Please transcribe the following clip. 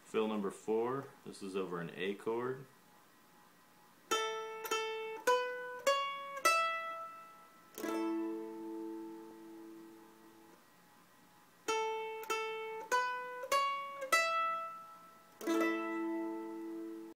Fill number 4, this is over an A chord.